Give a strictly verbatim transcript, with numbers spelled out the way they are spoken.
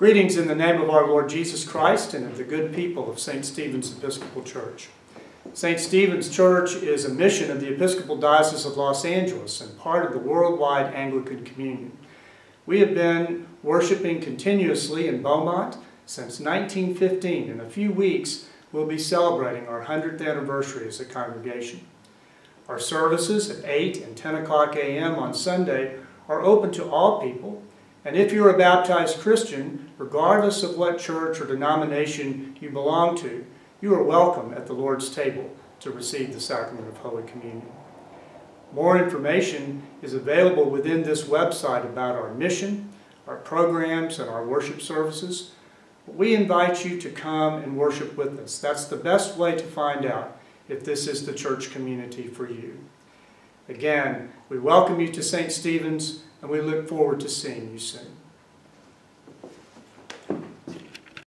Greetings in the name of our Lord Jesus Christ and of the good people of Saint Stephen's Episcopal Church. Saint Stephen's Church is a mission of the Episcopal Diocese of Los Angeles and part of the worldwide Anglican Communion. We have been worshiping continuously in Beaumont since nineteen fifteen. In a few weeks, we'll be celebrating our hundredth anniversary as a congregation. Our services at eight and ten o'clock a m on Sunday are open to all people, and if you're a baptized Christian, regardless of what church or denomination you belong to, you are welcome at the Lord's table to receive the sacrament of Holy Communion. More information is available within this website about our mission, our programs, and our worship services. We invite you to come and worship with us. That's the best way to find out if this is the church community for you. Again, we welcome you to Saint Stephen's, and we look forward to seeing you soon.